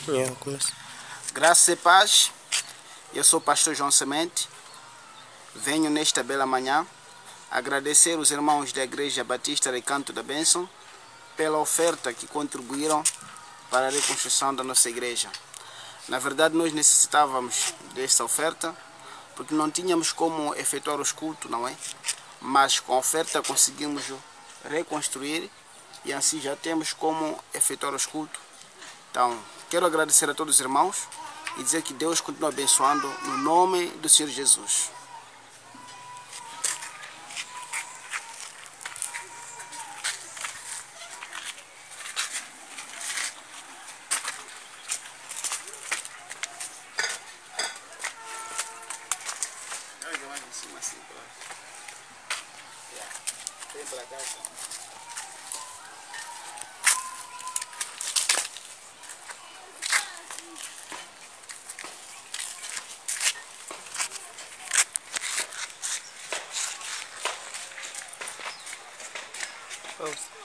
Graça e paz, eu sou o pastor João Semente, venho nesta bela manhã agradecer os irmãos da Igreja Batista Recanto da Bênção pela oferta que contribuíram para a reconstrução da nossa igreja. Na verdade, nós necessitávamos desta oferta porque não tínhamos como efetuar os cultos, não é? Mas com a oferta conseguimos reconstruir e assim já temos como efetuar os cultos. Então, quero agradecer a todos os irmãos e dizer que Deus continua abençoando no nome do Senhor Jesus. Vem para cá.